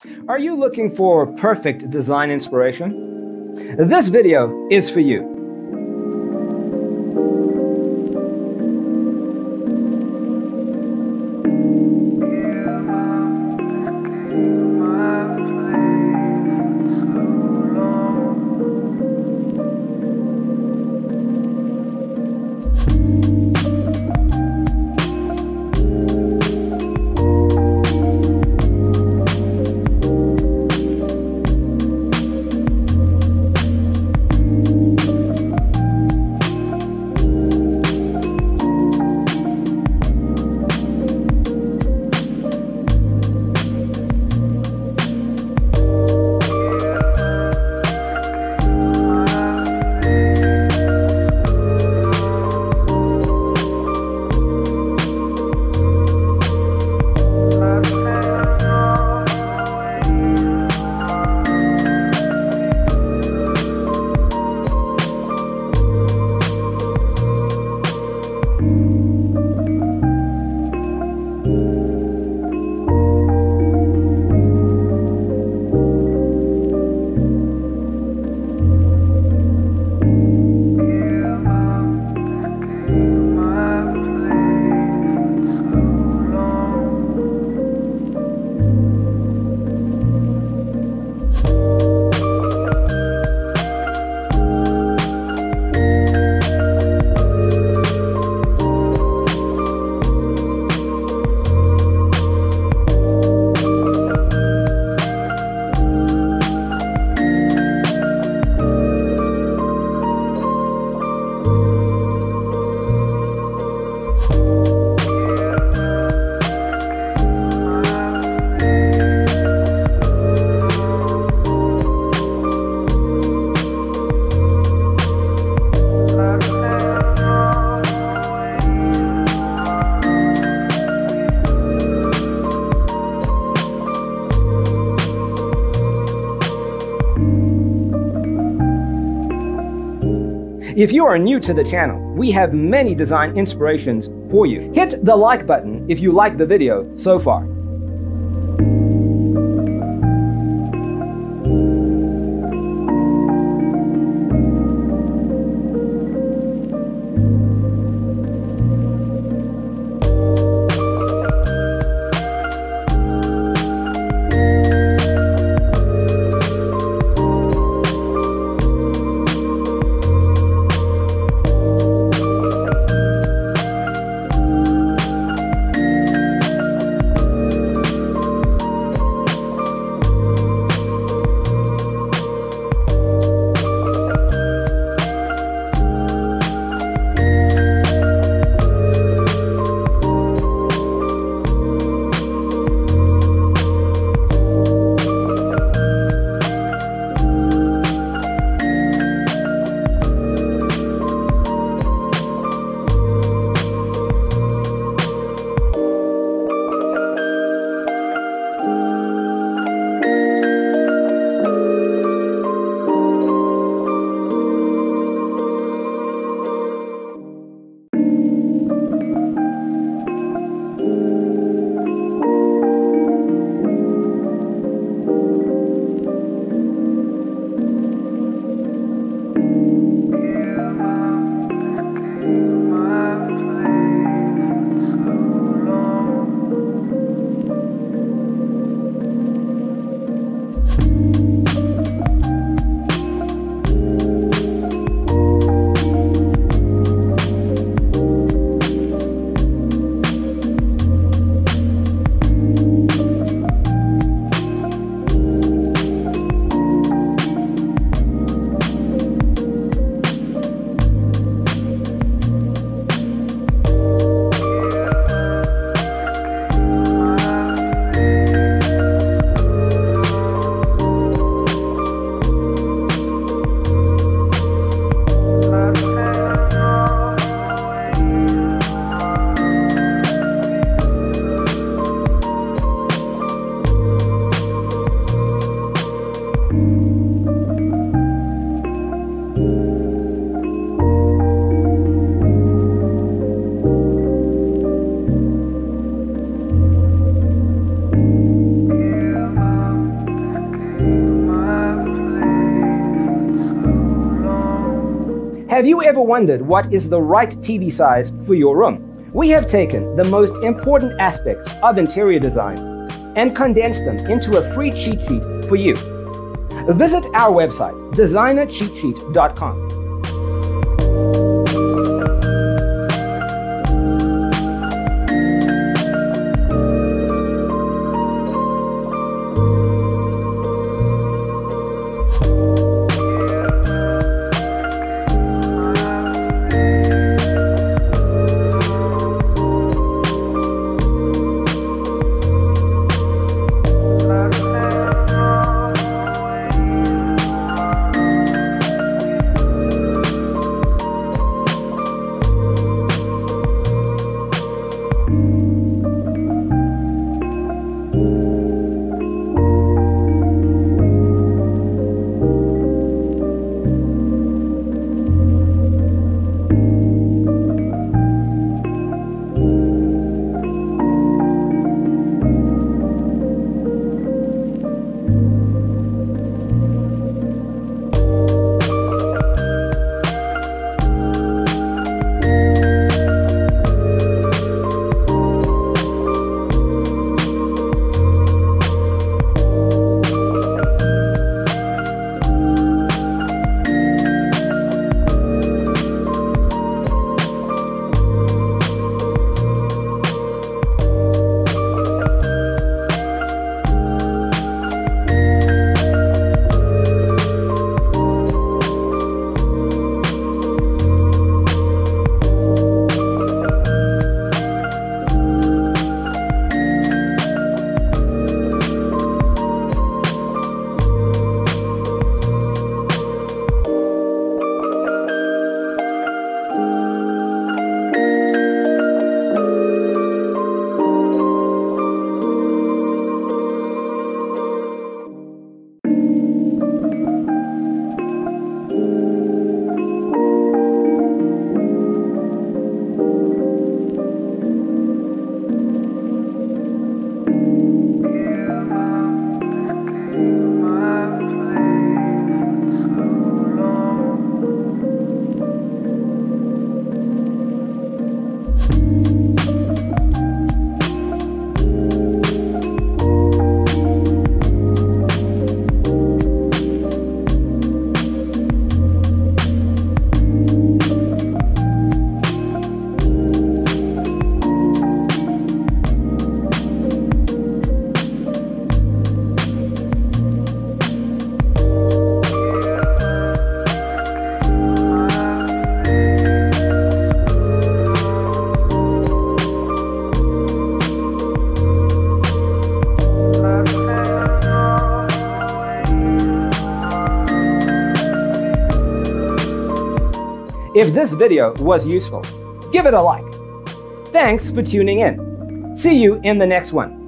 Are you looking for perfect design inspiration? This video is for you. If you are new to the channel, we have many design inspirations for you. Hit the like button if you like the video so far. Have you ever wondered what is the right TV size for your room? We have taken the most important aspects of interior design and condensed them into a free cheat sheet for you. Visit our website, designercheatsheet.com. If this video was useful, give it a like. Thanks for tuning in. See you in the next one.